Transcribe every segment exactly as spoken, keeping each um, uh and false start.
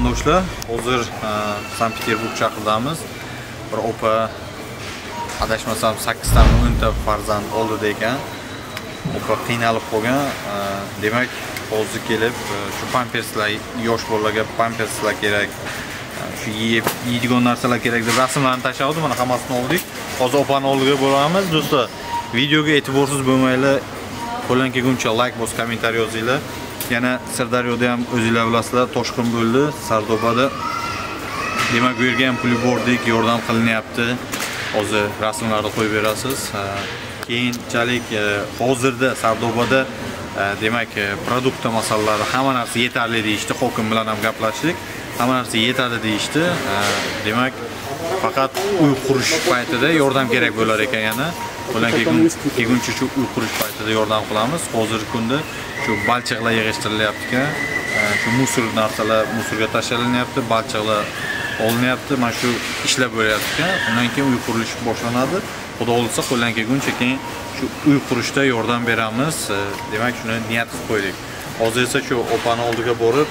vatandoshlar, hozir Sankt Peterburg shahridamiz. Bir opa adashmasam sakkiz ta o'n ta farzand oldida ekan. Opa qiynalib qolgan. Demak, hozir kelib shu pamperslar, yosh bolalarga pamperslar kerak. Shu yeb yeydigan narsalar kerak deb rasmlarni tashladim. Mana hammasini oldik. Hozir opani oldiga boramiz. Do'stlar, videoga e'tiborsiz bo'lmaylar. Qo'ldan kelguncha like bos, kommentariy yozinglar. Yana Sirdaryoda ham o'zingizlar bilasizlar, toshqin bo'ldi, Sardobada. Demak, bu yerga ham pul bordik, yordam qilinyapti. Hozir rasmlarni qo'yib berasiz. Keyinchalik hozirda Sardobada demak, produkt masalalari hamma narsa yetarli deyishdi. Hokim bilan ham gaplashdik. Hamma narsa yetadi deyishdi. Demak, faqat uy qurish paytida yordam kerak bo'lar ekan yana. Ular kelguncha shu uy qurish paytida yordam qilamiz. Hozirgi kunda shu balchiqlar yig'ishtirilyapti-ku. Shu musor narsalar musorga tashlanyapti, balchiqlar olinyapti. Mana shu ishlar bo'lyapti-ku. Undan keyin uy qurilishi boshlanadi. Xudo xolisa qo'ldan kelguncha keyin shu uy qurishda yordam beramiz. Demak, shuni niyat qilib qo'ydik. Hozir esa shu opani oldiga borib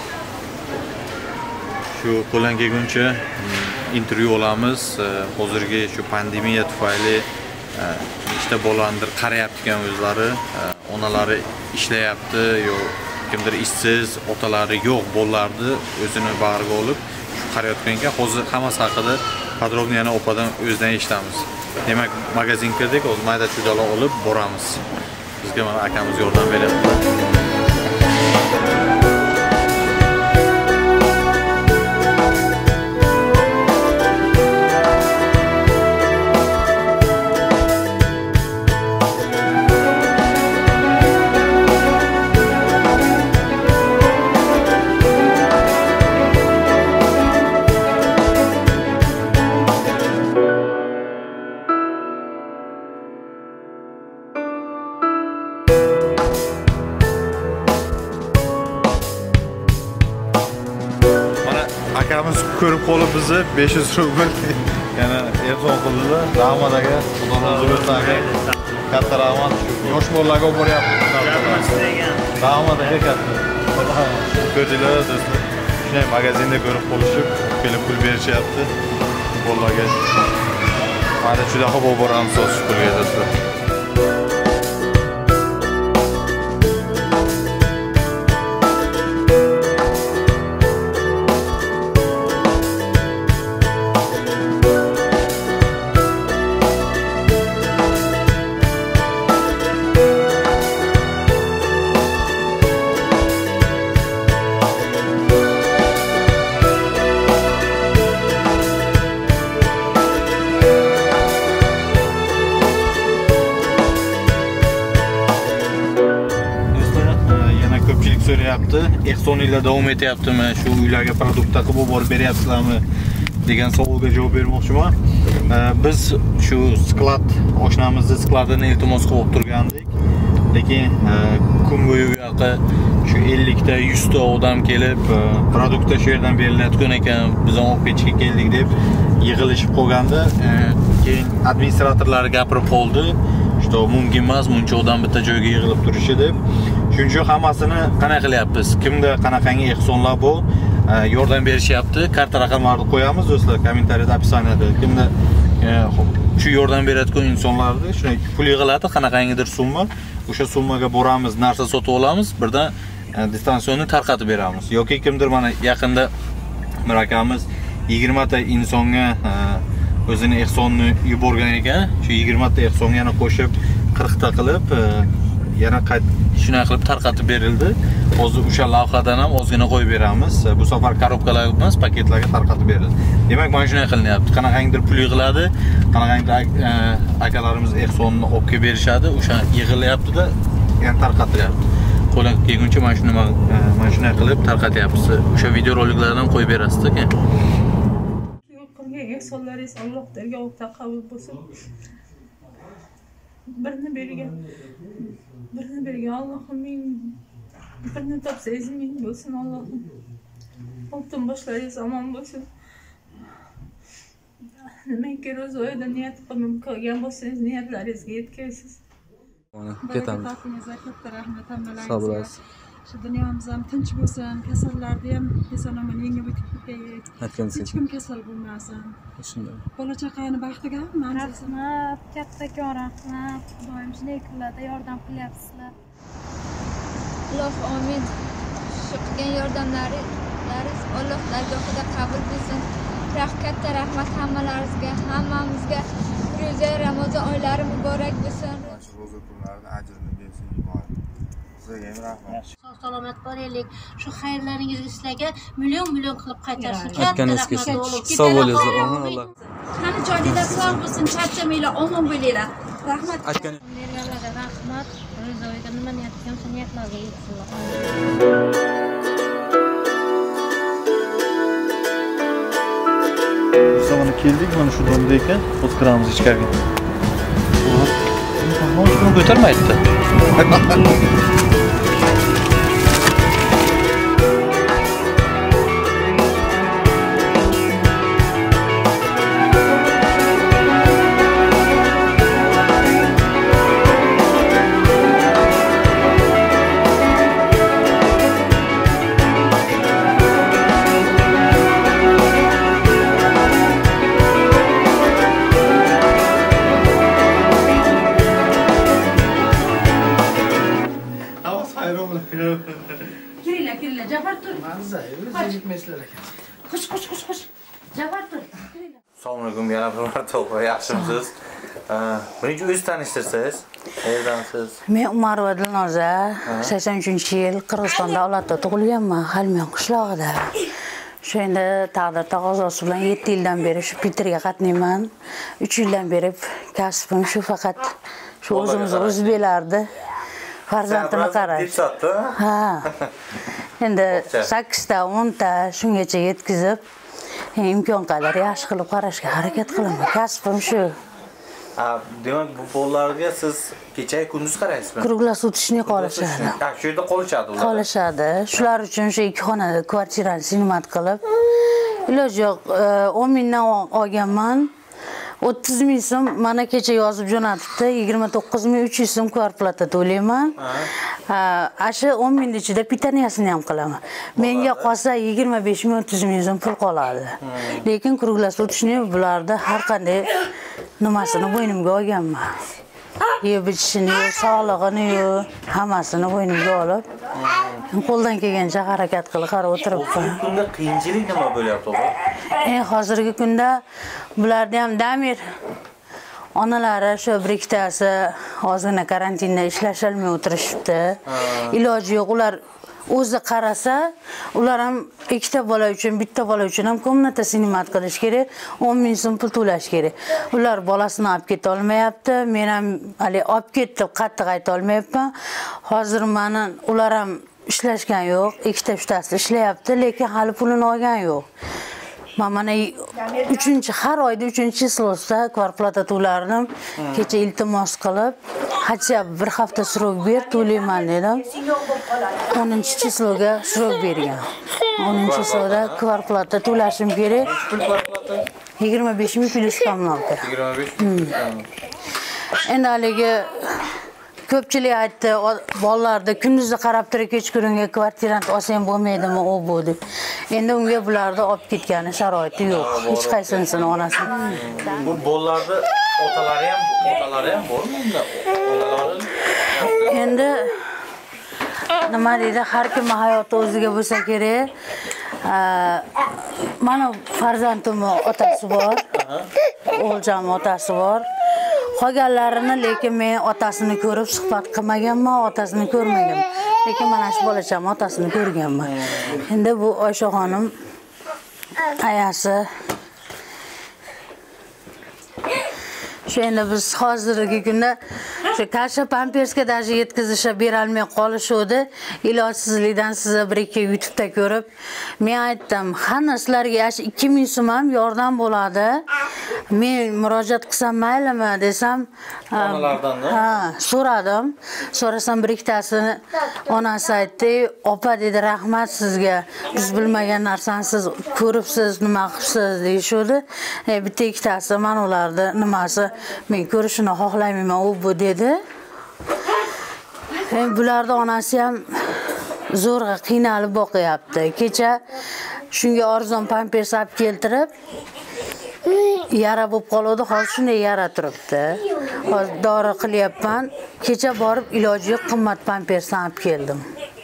shu qo'ldan kelguncha intervyu olamiz. Hozirgi shu pandemiya tufayli işte bolalardir qarayapti-kan o'zlari, onalari ishlayapti, yo kimdir ishsiz, otalari yo'q bolalarni o'zini bag'riga olib qarayotgan ekan. Hozir hammasi haqida podrobniy yana opadan o'zidan eshitamiz. Demak, magazin kirdik, hozir mayda chudalar olib boramiz. Bizga mana akamiz yordam beryapti. Akamiz ko'rib qolib bizni besh yuz rubl yana e'zon qildilar. Rahmat aka, Xudo rozi bo'lsin aka. Katta rahmat. Yosh bolalarga olib boryapmiz. Rahmat aka, katta. Ko'rdinglar do'stlar. Shunday magazinda ko'rib qolishib, kelib pul berishyapti bolalarga. Mana juda xo'p olib boramiz o'z pulga do'stlar. So'rayapti, ehsoninglar davom etyaptimi? Shu uylarga produkt taqib borib beryapsizlarmi degan savolga javob bermoqchiman. Biz shu sklad oshnamizni skladini iltimos qilib turgandik. Lekin kun bo'yi u yoqqa shu ellik ta yuz ta odam kelib, produktlar shu yerdan berilayotgan ekan, biz ham olib ketishga keldik deb yig'ilishib qolganda, keyin administratorlar gapirib qoldi. Что mumkin emas, buncha odam bitta joyga yig'ilib turishi deb. Shuning uchun hammasini qanaqa qilyapmiz? Kimda qanaqangi ehsonlar bor, yordam berishyapti. Karta raqamlarini qo'yamiz do'stlar, kommentariyada, opisaniyada. Kimda shu yordam berayotgan insonlarni shunday pul yig'iladi, qanaqangidir summa, o'sha summaga boramiz, narsa sotib olamiz, birdan distansionni tarqatib beramiz. Yoki kimdir mana yaqinda bir akamiz yigirma ta insonga o'zini ehsonni yuborgan ekan. Shu yigirma ta ehsonga yana qo'shib qirq ta qilib yana qayt shunday qilib tarqatib berildi. Hozir o'sha lavhadan ham ozgina qo'yib beramiz. Bu safar korobkalar emas, paketlarga tarqatib berildi. Demak, mana shunday qilinyapti. Qanaqangidir pul yig'iladi, qanaqangidir akalarimiz ehsonni olib kelib berishadi, o'sha yig'ilyapti-da, yana tarqatilyapti. Qo'ldan kelguncha mana shuni mana shunday qilib tarqatyapmiz. O'sha video roliklardan qo'yib berasiz-da keyin. Ehsonlaringiz Allohga qabul bo'lsin. Birini bergan, birini bergan Allohim ming, birini topsangiz ming bo'lsin Allohim. Oltin boshlaringiz omon bo'lsin. Nimaga ro'z oyida niyat qilgan bo'lsangiz, niyatlaringizga yetkazasiz. Ketamiz. Sog' bo'lasiz. Shu dunyomiz ham tinch bo'lsin, kasallarni ham eson-omon yengib o'tib ketaylik. Hech kim kasal bo'lmasin. Shunday. Bola chaqani baxtiga Rahmat, kattakon rahmat. Doim shunday kunlarda yordam qilyapsizlar. Alloh amin. Shu qilgan yordamlaringiz Alloh dargohida qabul bo'lsin. Katta rahmat hammalaringizga, hammamizga. Ro'za Ramazon oylari muborak bo'lsin. Shu ro'za kunlarida ajrini bersin. Sizga ham rahmat. Sog' salomat bo'laylik. Shu xayrlaringizni sizlarga million-million qilib qaytarsin. Aytganingizga sog' bo'linglar. Alloh. Qani joyingizda sog' bo'lsin, charchamanglar, omon bo'linglar. Rahmat. Aytgan Berganlarga rahmat. Ro'za oyida nima niyat qilsa niyatlarga yetsinlar. Biz mana keldik, mana shu domda ekan, o'tkiramiz ichkariga. Hozir buni ko'tarmaydi. Kiringlar, kiringlar, Jafar tur. Xush, xush, xush, xush. Jafar tur. Assalomu alaykum, yana bir marta yaxshimisiz? Birinchi o'zingizni tanishtirsangiz, qayerdansiz? Men Umarova Dilnoza, sakson uchinchi yil Qirg'izistonda Olatda tug'ilganman, Xalmiyon qishlog'ida. Shu endi taqdir taqozosi bilan yetti yildan beri shu Peterga qatnayman. uch yildan beri kasbim shu faqat shu o'zimiz o'zbeklardi. Farzandini qarash. Ha. Endi sakkizta, o'nta shungacha yetkazib, imkon qadar yaxshi qilib qarashga harakat qilaman. Kasbim shu. Demak, bu bolalarga siz kecha kunduz qaraysizmi? Круглосуточный qolishadi. Ha, shu yerda qolishadi ular. Qolishadi. Shular uchun shu ikki xonada kvartirani sinomat qilib, iloji yo'q o'n mingdan olganman. o'ttiz ming so'm mana kecha yozib jo'natibdi. yigirma to'qqiz ming uch yuz so'm kvarplata to'layman. Asha o'n ming ichida pitaniyasini ham qilaman. Menga qolsa yigirma besh ming o'ttiz ming so'm pul qoladi. Lekin круглосуточный bularda har qanday nimasini bo'ynimga olganman. Yeb ichishini, sog'lig'ini, hammasini bo'ynimga olib, qo'ldan kelgancha harakat qilib qarab o'tiribman. Hozirgi kunda qiyinchilik nima bo'lyapti o'g'il? Eng hozirgi kunda bularda ham Damir onalari shu bir ikkitasi ozgina karantinda ishlasholmay o'tirishibdi. Iloji yo'q, ular o'zi qarasa, ular ham ikkita bola uchun, bitta bola uchun ham komnata sinomat qilish kerak, o'n ming so'm pul to'lash kerak. Ular bolasini olib keta olmayapti, men ham hali olib ketib qattiq ayta olmayapman. Hozir meni ular ham ishlashgan yo'q, ikkita uchtasi ishlayapti, lekin hali pulini olgan yo'q. Men mana uchinchi har oyda uchinchi chislosida kvarplata to'lardim. Kecha iltimos qilib, "Hatcha bir hafta srok ber, to'layman" dedim. o'ninchi chisloga srok bergan. o'ninchi chisloda kvarplata to'lashim kerak. Pul kvarplata yigirma besh ming plyus kommunalka. yigirma besh ming. Endi haligi ko'pchilik aytdi, bolalarni kunduzi qarab turib kechqurunga kvartirani olsang bo'lmaydimi, u bu deb. Endi unga bularni olib ketgani sharoiti yo'q. Hech qaysinisini onasi. Bu bolalarni otalari ham, otalari ham bormi unda? Onalari Endi nima deydi, har kimning hayoti o'ziga bo'lsa kerak. Mana farzandimning otasi bor. O'g'iljonning otasi bor. Qolganlarini lekin men otasini ko'rib suhbat qilmaganman, otasini ko'rmaganman. Lekin mana shu bolacham otasini ko'rganman. Endi bu Oysha xonim ayasi. Shu endi biz hozirgi kunda shu kasha pampersga daji yetkazishga berolmay qolishdi. Ilojsizlikdan sizni bir ikki YouTube'da ko'rib, men aytdim, "Qani sizlarga ikki ming so'm ham yordam bo'ladi. Men murojaat qilsam maylimi?" desam, onalardan-da. Ha, so'radim. So'rasam bir ikkitasini onasi aytdi, "Opa" dedi, "Rahmat sizga. Biz bilmagan narsani siz ko'ribsiz, nima qilibsiz" deyishdi. E, bitta ikkitasi mana ularni nimasi men ko'rishini xohlayman, u bu dedi. E, bularning onasi ham zo'rg'a qiynalib boqyapti. Kecha shunga arzon pampers olib keltirib yara bo'lib qoldi, hozir shunday yara turibdi. Hozir dori qilyapman. Kecha borib iloji yo'q qimmat pampersni olib keldim.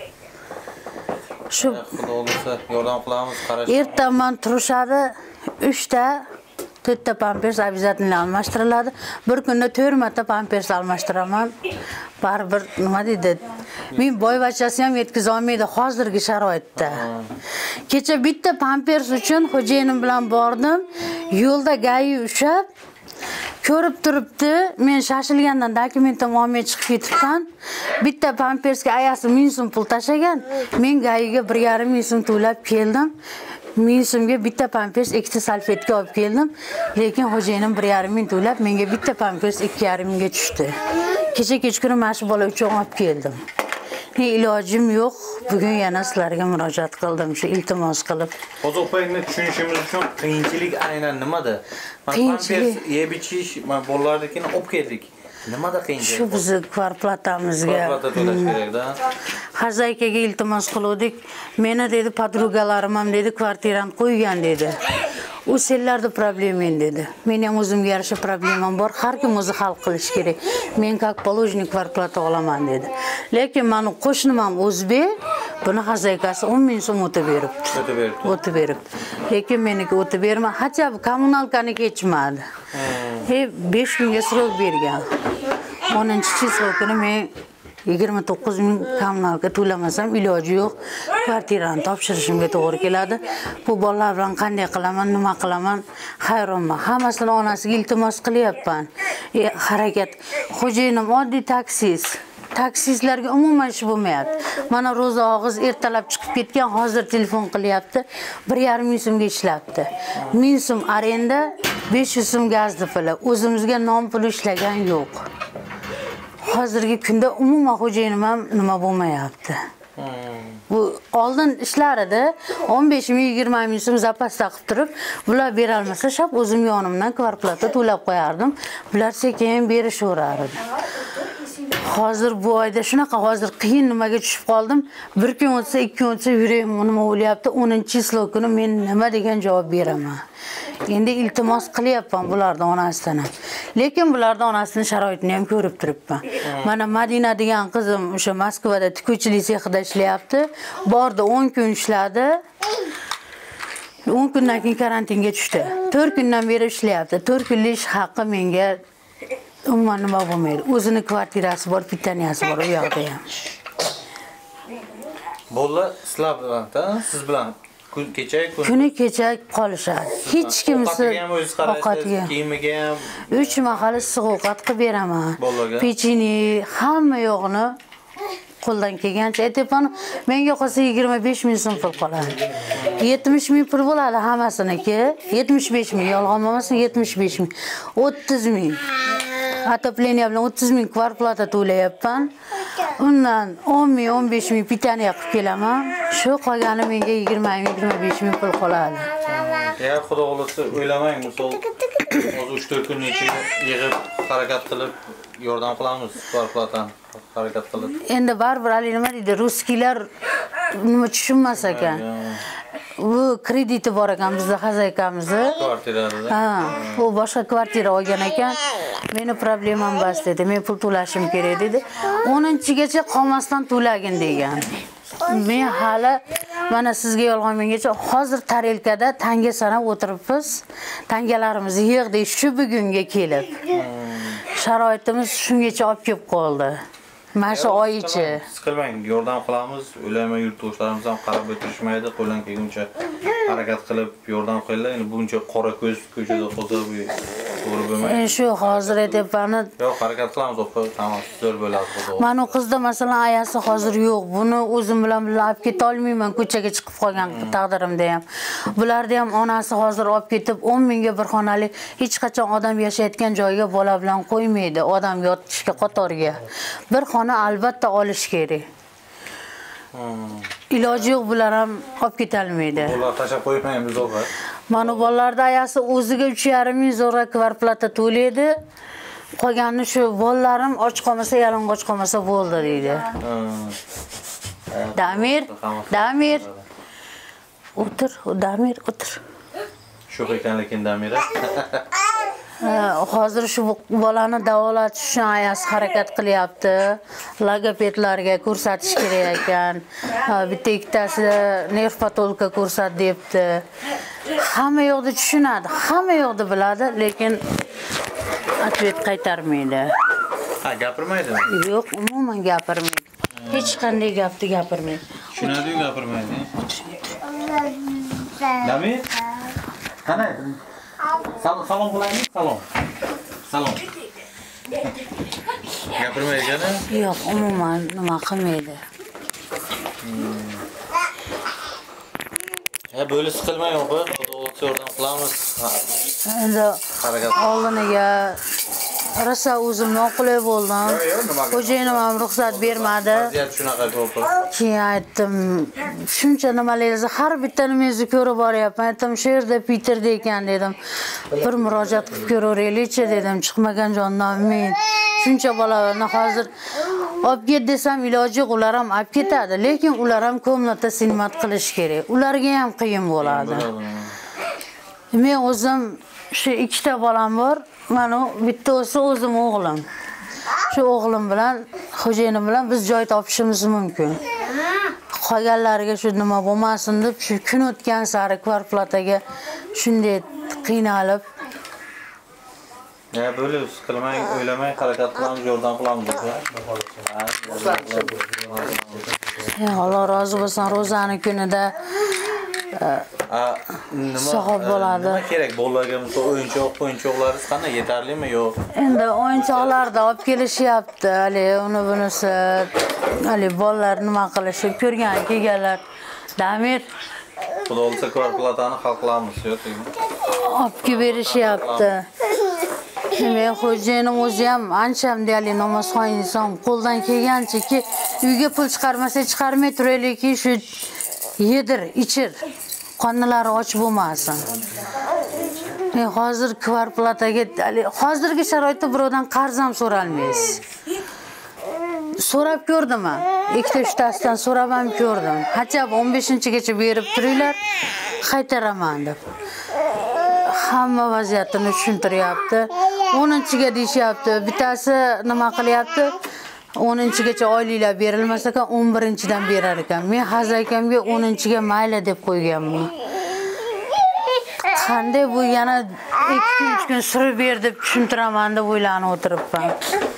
Shu Xudo olsa yordam qilamiz, qarash. ertaman turishadi, uchta to'rtta pampers обязательно almashtiriladi. Bir kunda to'rt marta pampers almashtiraman. Baribir nima deydi? Men boyvachasi ham yetkiza olmaydi hozirgi sharoitda. Kecha bitta pampers uchun xo'jayinim bilan bordim. Yo'lda gayi ushab ko'rib turibdi. Men shashilgandan dokumentim olmay chiqib ketibman. Bitta pampersga ayasi ming so'm pul tashagan. Men gayiga bir yarim ming so'm to'lab keldim. ming so'mga bitta pampers, ikkita salfetka olib keldim. Lekin xo'jayinim bir yarim ming to'lab menga bitta pampers ikki yarim mingga tushdi. Kecha kechqurun mana shu bola uchun olib keldim. Ne ilojim yo'q. Bugun yana sizlarga murojaat qildim, shu iltimos qilib. Hozir opangni tushunishimiz uchun qiyinchilik aynan nimada? Mana pampers yeb ichish, mana bolalarnikini olib keldik. Nimada qiyinchilik? Shu bizni kvarplatamizga. Kvarplata to'lash kerak-da. Xazaykaga iltimos qildik. Meni dedi podrugalarim ham dedi kvartirani qo'ygan dedi. U senlarda problemin dedi. Men ham o'zimga yarasha problemam bor. Har kim o'zi hal qilish kerak. Men как положник kvarplata olaman dedi. Lekin meni qo'shnim ham o'zbek, buni xazaykasi o'n ming so'm o'tib beribdi. O'tib beribdi. O'tib beribdi. Lekin meniki o'tib berma, hatto kommunalkani kechmadi. He besh kunga srok bergan. o'ninchi chislo kuni men yigirma to'qqiz ming kommunalga to'lamasam iloji yo'q. Kvartirani topshirishimga to'g'ri keladi. Bu bolalar bilan qanday qilaman, nima qilaman, hayronman. Hammasini onasiga iltimos qilyapman. E, harakat. Xo'jayinim oddiy taksist. Taksistlarga umuman ish bo'lmayapti. Mana Ro'za og'iz ertalab chiqib ketgan, hozir telefon qilyapti. bir yarim ming so'mga ishlabdi. ming so'm arenda, besh yuz so'm gazli puli. O'zimizga non puli ishlagan yo'q. Hozirgi kunda umuman xo'jayinim ham nima bo'lmayapti. Bu oldin ishlarida o'n besh ming yigirma ming so'm zapas taqib turib, bular bera olmasa, shab o'zim yonimdan kvarplata to'lab qo'yardim. Bular sekin berishaverardi. Hozir bu oyda shunaqa hozir qiyin nimaga tushib qoldim. Bir kun o'tsa, ikki kun o'tsa yuragim nima o'ylayapti. o'ninchi chislo kuni men nima degan javob beraman. Endi iltimos qilyapman bulardan onasidan ham. Lekin bulardan onasining sharoitini ham ko'rib turibman. Mana Madina degan qizim o'sha Moskvada tikuvchilik sexida ishlayapti. Bordi o'n kun ishladi. o'n kundan keyin karantinga tushdi. to'rt kundan beri ishlayapti. to'rt kunlik ish haqi menga umuman nima bo'lmaydi. O'zini kvartirasi bor, pitaniyasi bor u yoqda ham. Bolalar sizlar bilan, siz bilan kun kecha kun Kuni kecha qolishadi. Hech kimsi ovqatiga, kiyimiga ham uch mahal issiq ovqat qilib beraman. Bolalarga? Pechini, hamma yo'g'ini qo'ldan kelgancha aytyapman. Menga qolsa yigirma besh ming so'm pul qoladi. yetmish ming pul bo'ladi hammasiniki. yetmish besh ming, yolg'on bo'lmasin, yetmish besh ming. o'ttiz ming. Отопление bilan o'ttiz ming kvarplata to'layapman. Undan o'n ming, o'n besh ming pitaniya qilib kelaman. Shu qolgani menga yigirma ming, yigirma besh ming pul qoladi. Ya xudo xolasa o'ylamang, misol hozir uch to'rt kun ichida yig'ib harakat qilib yordam qilamiz kvarplatani harakat qilib. Endi baribir hali nima deydi, ruskilar nima tushunmas ekan. Bu krediti bor ekan bizda xazaykamizni. Kvartirada. Ha, u boshqa kvartira olgan ekan. Meni problemam bas dedi. Men pul to'lashim kerak dedi. o'ninchigacha qolmasdan to'lagin degan. Men hali mana sizga yolg'on mengacha hozir tarelkada tanga sanab o'tiribmiz. Tangalarimizni yig'dik shu bugunga kelib. Sharoitimiz shungacha olib kelib qoldi. Mana shu oy ichi. Siqilmang, yordam qilamiz. O'ylayman yurtdoshlarimiz ham qarab o'tirishmaydi. Qo'ldan kelguncha harakat qilib yordam qilinglar. Endi buncha qora ko'z ko'chada hozir bu to'g'ri bo'lmaydi. Shu hozir aytyapman. Yo'q, harakat qilamiz, opa. Tamom, zo'r bo'ladi xudo. Mana u qizda masalan ayasi hozir yo'q. Buni o'zim bilan birga olib keta olmayman, ko'chaga chiqib qolgan taqdirimda ham. Bularda ham onasi hozir olib ketib o'n mingga bir xonali hech qachon odam yashayotgan joyga bola bilan qo'ymaydi, odam yotishga qatorga. Bir xona albatta olish kerak. Iloji yo'q bular ham olib keta olmaydi. Ular tashab qo'ymaymiz o'g'il. Mana bolalarda ayasi o'ziga uch yarim ming zo'ra kvarplata to'laydi. Qolganini shu bolalarim och qolmasa, yalang'och qolmasa bo'ldi deydi. Damir, Damir. O'tir, Damir, o'tir. Sho'x ekan lekin Damira. Hozir shu bolani davolatish uchun ayasi harakat qilyapti. Logopedlarga ko'rsatish kerak ekan. Bitta ikkitasi nerv patologga ko'rsat debdi. Hamma yo'qda tushunadi, hamma yo'qda biladi, lekin atvet qaytarmaydi. Ha, gapirmaydimi? Yo'q, umuman gapirmaydi. Hech qanday gapni gapirmaydi. Tushunadi-yu, gapirmaydi. Damir? Qani? Salom, salom qilaymi? Salom. Salom. Gapirmaydimi? Yo'q, umuman nima qilmaydi. Ha, böyle sıkılma yok bu. Xudo yordam qilamiz. Endi oldiniga rosa o'zim noqulay bo'ldim. Xo'jayinim ham ruxsat bermadi. Vaziyat shunaqa ko'p. Keyin aytdim, shuncha nimalarni har bittamizni ko'rib boryapman. Aytdim, shu yerda Peterda ekan dedim. Bir murojaat qilib ko'raveraylik-chi dedim. Chiqmagan jondan men. Shuncha bolalarni hozir olib ket desam iloji yo'q, ular ham olib ketadi, lekin ular ham komnata xizmat qilish kerak. Ularga ham qiyin bo'ladi. Men o'zim shu ikkita bolam bor. Mana bittasi o'zim o'g'lim. Shu o'g'lim bilan, xo'jayinim bilan biz joy topishimiz mumkin. Qolganlariga shu nima bo'lmasin deb shu kun o'tgan sari kvarplataga shunday qiynalib. Ya böyle sıkılmay, o'ylamay harakat qilamiz, yordam qilamiz. Ya Allah rozi bo'lsin, ro'zani kunida savob bo'ladi. Nima kerak bolalarga, misol o'yinchoq, o'yinchoqlaringiz qanday, yetarlimi yo'q? Endi o'yinchoqlarni olib kelishyapti, hali uni bunisi, hali bolalar nima qilishi ko'rgan kelganlar. Damir Xudo olsa kvarplatani hal qilamiz, yo'qmi? olib kelib berishyapti. Men xo'jayinim o'zi ham ancham deyali namozxon inson, qo'ldan kelganchaki uyga pul chiqarmasa chiqarmay turaylikki shu yedir, ichir. Qonlari och bo'lmasin. Men hozir kvarplataga, hozirgi sharoitda birovdan qarz ham so'ralmaysiz. So'rab ko'rdim men. Ikkita uchtasidan so'rab ham ko'rdim. Hachab o'n beshinchigacha berib turinglar, qaytaraman deb. Hamma vaziyatini tushuntiryapti. o'ninchiga deyishyapti. Bittasi nima qilyapti? o'ninchigacha oyliklar berilmas ekan, o'n birinchidan berar ekan. Men hazakamga o'ninchiga mayli deb qo'yganman. Qanday bu yana ikki uch kun surib ber deb tushuntiraman deb o'ylanib o'tiribman.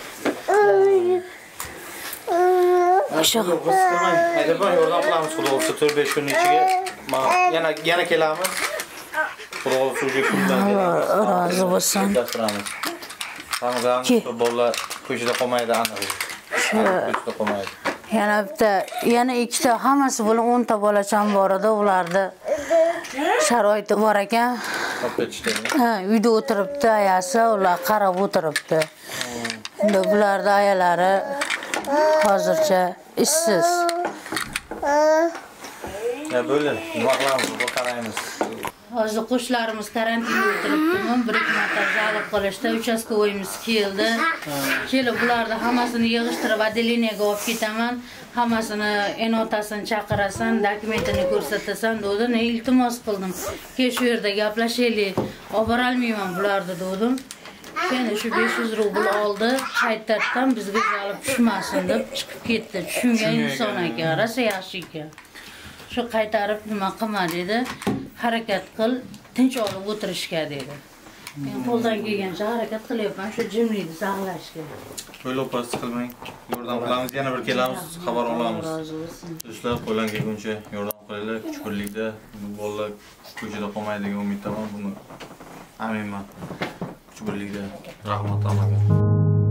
Shu Haydarboy yordam qilamiz, Xudo olsa to'rt besh kun ichiga yana yana kelamiz. Xudo olsa o'sha kundan rozi bo'lsin. Ramazon bolalar ko'chada qolmaydi, aniq. Ko'chada qolmaydi. Yana bitta, yana ikkita, hammasi bilan o'nta bolacham bor edi, ularda sharoiti bor ekan. Ha, uyda o'tiribdi ayasi, ular qarab o'tiribdi. Endi bularda ayalari hozircha ishsiz. Ya böyle, nima qilamiz, bu qaraymiz. Hozir qo'shlarimiz karantinda o'tiribdi. Bir ikki marta jalb qilishdi, uchastkovoyimiz keldi. Kelib bularni hammasini yig'ishtirib отделениyaga olib ketaman. Hammasini enotasini chaqirasan, dokumentini ko'rsatasan dedi. Ne iltimos qildim. Kel shu yerda gaplashaylik. Olib bora olmayman bularni dedim. Keyin shu besh yuz rubl oldi, qaytardan bizga jalb tushmasin deb chiqib ketdi. Tushungan inson ekan, rosa yaxshi ekan. Shu qaytarib nima qilma dedi. Harakat qil, tinch olib o'tirishga dedi. Men qo'ldan kelgancha harakat qilyapman, shu jimlikni saqlashga. Böyle opasi qilmang. Yordam qilamiz, yana bir kelamiz, xabar olamiz. Do'stlar, qo'ldan kelguncha yordam qilinglar, kuch birlikda bolalar ko'chada qolmaydigan umiddaman, buni aminman. Kuch birlikda rahmat amaga.